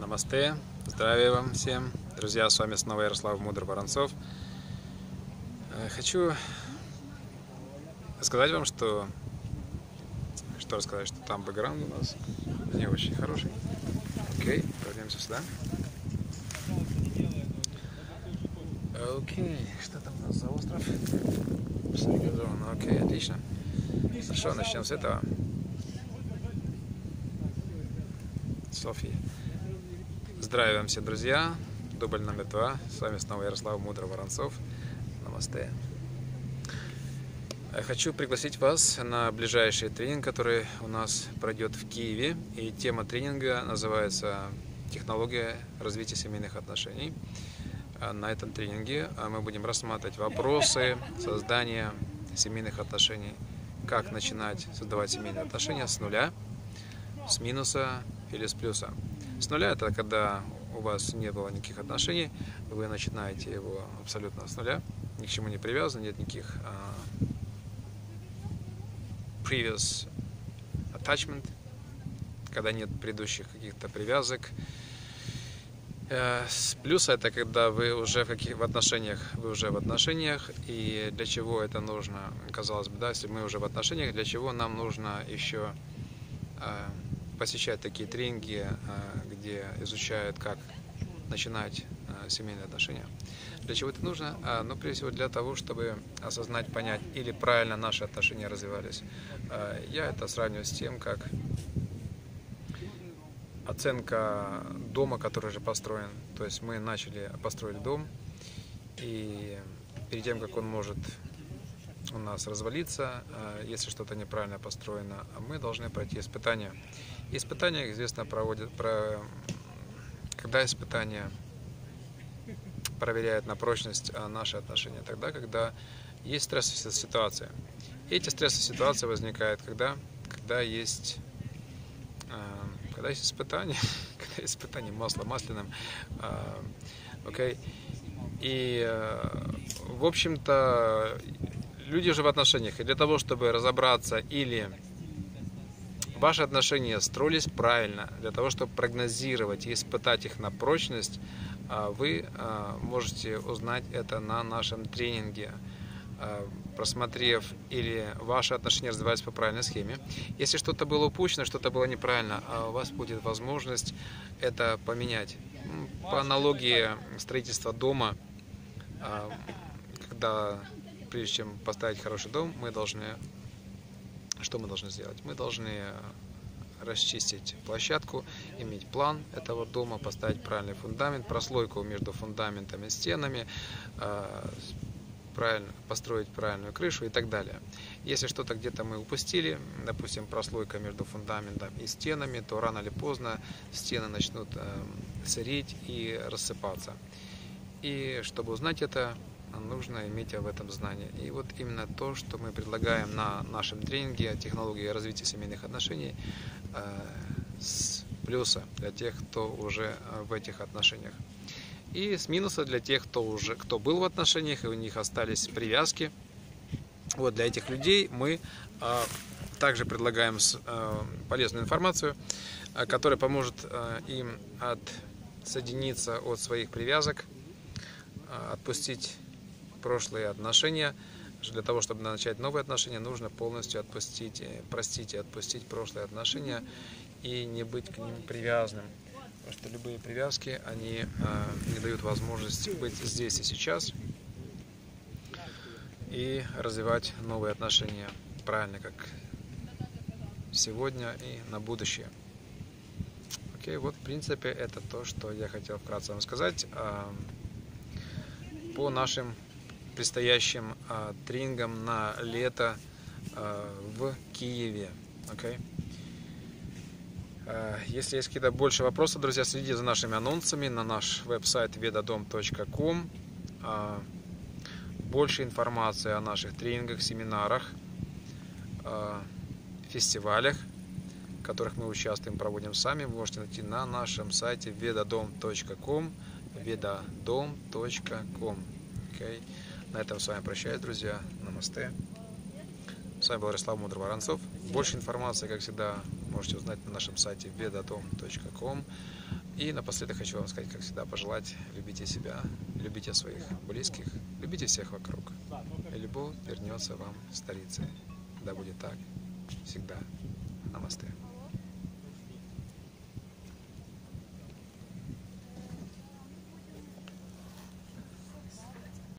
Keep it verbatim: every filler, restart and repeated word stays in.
Намасте, здравия вам всем, друзья, с вами снова Ярослав Мудр-Воронцов. Хочу сказать вам, что, что рассказать, что там бэкграунд у нас не очень хороший. Окей, вернемся сюда. Окей, что там у нас за остров? Окей, отлично. Хорошо, начнем с этого. София. Здравия вам все, друзья. Дубль номер два. С вами снова Ярослав Мудр-Воронцов. Намасте. Хочу пригласить вас на ближайший тренинг, который у нас пройдет в Киеве. И тема тренинга называется «Технология развития семейных отношений». На этом тренинге мы будем рассматривать вопросы создания семейных отношений. Как начинать создавать семейные отношения с нуля, с минуса или с плюса. С нуля — это когда у вас не было никаких отношений, вы начинаете его абсолютно с нуля, ни к чему не привязаны, нет никаких uh, previous attachment, когда нет предыдущих каких-то привязок. Uh, с плюса — это когда вы уже в, каких, в отношениях, вы уже в отношениях, и для чего это нужно, казалось бы, да, если мы уже в отношениях, для чего нам нужно еще uh, посещать такие тренинги, где изучают, как начинать семейные отношения. Для чего это нужно? Ну, прежде всего, для того, чтобы осознать, понять, или правильно наши отношения развивались. Я это сравниваю с тем, как оценка дома, который уже построен. То есть мы начали построить дом, и перед тем, как он может у нас развалиться, если что-то неправильно построено, мы должны пройти испытания. Испытания, известно, проводят, про... когда испытания проверяют на прочность наши отношения, тогда, когда есть стрессовая ситуация. И эти стрессовые ситуации возникают, когда, когда есть, когда есть испытания, когда есть испытания маслом масляным, окей. И, в общем-то, люди уже в отношениях, и для того, чтобы разобраться, или ваши отношения строились правильно, для того, чтобы прогнозировать и испытать их на прочность, вы можете узнать это на нашем тренинге, просмотрев, или ваши отношения развивались по правильной схеме. Если что-то было упущено, что-то было неправильно, у вас будет возможность это поменять. По аналогии строительства дома, когда прежде чем поставить хороший дом, мы должны, что мы должны сделать? Мы должны расчистить площадку, иметь план этого дома, поставить правильный фундамент, прослойку между фундаментом и стенами, правильно, построить правильную крышу и так далее. Если что-то где-то мы упустили, допустим, прослойка между фундаментом и стенами, то рано или поздно стены начнут сыреть и рассыпаться. И чтобы узнать это, нужно иметь об этом знание. И вот именно то, что мы предлагаем на нашем тренинге «Технология развития семейных отношений» с плюса для тех, кто уже в этих отношениях. И с минуса для тех, кто уже кто был в отношениях, и у них остались привязки. Вот для этих людей мы также предлагаем полезную информацию, которая поможет им отсоединиться от своих привязок, отпустить прошлые отношения. Для того, чтобы начать новые отношения, нужно полностью отпустить, простить и отпустить прошлые отношения и не быть к ним привязанным. Потому что любые привязки, они э, не дают возможности быть здесь и сейчас и развивать новые отношения правильно, как сегодня и на будущее. Окей, вот в принципе это то, что я хотел вкратце вам сказать э, по нашим предстоящим э, тренингам на лето э, в Киеве. Okay? Э, если есть какие-то больше вопросы, друзья, следите за нашими анонсами на наш веб-сайт ведадом точка ком. Э, больше информации о наших тренингах, семинарах, э, фестивалях, в которых мы участвуем, проводим сами, вы можете найти на нашем сайте ведадом точка ком, ведадом точка ком. Okay? На этом с вами прощаюсь, друзья. Намасте. С вами был Ярослав Мудр-Воронцов. Больше информации, как всегда, можете узнать на нашем сайте ведадом точка ком. И напоследок хочу вам сказать, как всегда, пожелать: любите себя, любите своих близких, любите всех вокруг. И любовь вернется вам в столице. Да будет так всегда. Намасте.